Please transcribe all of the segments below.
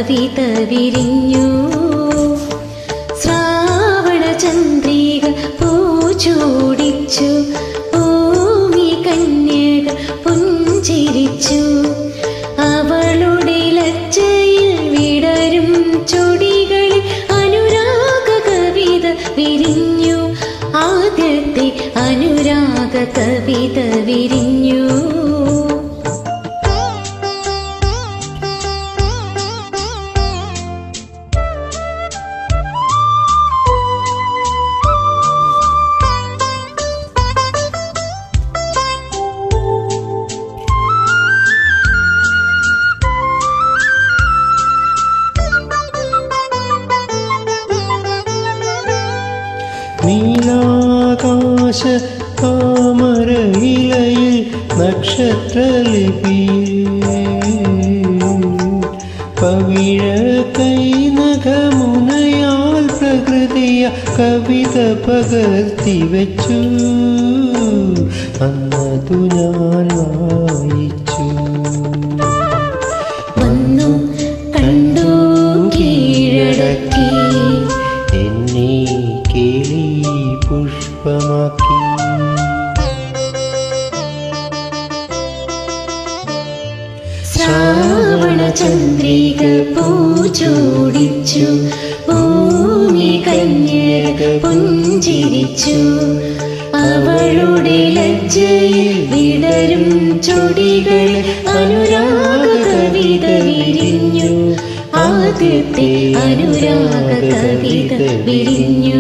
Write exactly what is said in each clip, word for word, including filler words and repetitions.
കവിത വിരിഞ്ഞു. ശ്രാവണ ചന്ദ്രിക പൂച്ചൂടിച്ചു. ഭൂമി കന്യക പുഞ്ചിരിച്ചു. അവളുടെ ലജ്ജയിൽ വിടരും ചൊടികളിൽ അനുരാഗ കവിത വിരിഞ്ഞു. ആദ്യത്തെ അനുരാഗ കവിത വിരിഞ്ഞു. നീലാകാശ താമരയിലയിൽ നക്ഷത്രലിപിയിൽ പവിഴ കൈനഖമുനയാൽ പ്രകൃതിയ കവിത പകർത്തി വച്ചു. അന്നതു ഞാൻ വായിച്ചു. വന്നു കണ്ടു കീഴടക്കി എന്നെ കേളി പുഷ്പമാക്കി. ശ്രാവണ ചന്ദ്രിക പൂച്ചൂടിച്ചു. ഭൂമി കന്യക പുഞ്ചിരിച്ചു. അവളുടെ ലജ്ജയിൽ വിടരും ചൊടികൾ അനുരാഗ കവിത വിരിഞ്ഞു. ആദ്യത്തെ അനുരാഗ കവിത വിരിഞ്ഞു.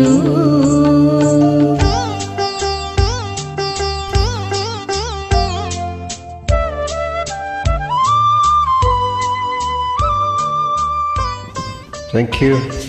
Thank you.